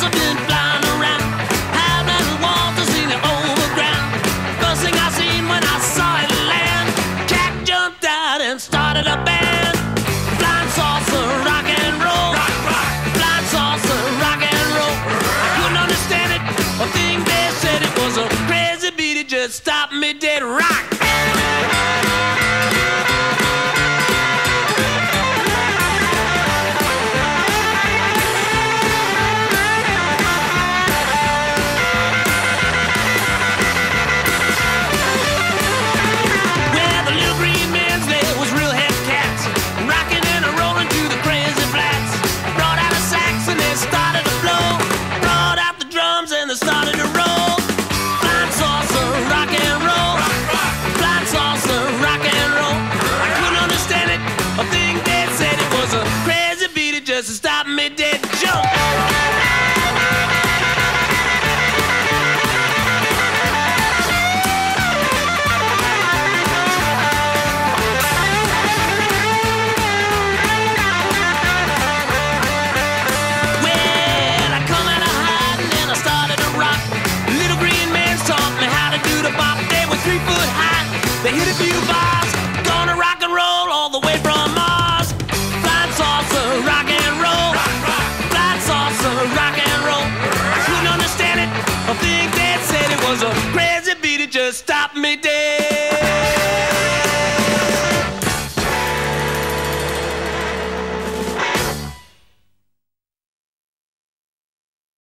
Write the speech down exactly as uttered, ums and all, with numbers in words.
I've been flying around, high metal walls in the overground. First thing I seen when I saw it land, cat jumped out and started a band. Flying saucer, rock and roll. Rock, rock. Flying saucer, rock and roll. I couldn't understand it. A thing they said it was a crazy beat. It just stopped me dead. Rock. Started to roll. Flying saucer, rock and roll. Flying saucer, rock and roll. I couldn't understand it. A thing they said it was a crazy beat. It just stopped me dead. Jump. They hit a few bars, gonna rock and roll all the way from Mars. Flying saucer, rock and roll. Flying saucer, rock and roll. I couldn't understand it. I think they said it was a crazy beat. It just stopped me dead.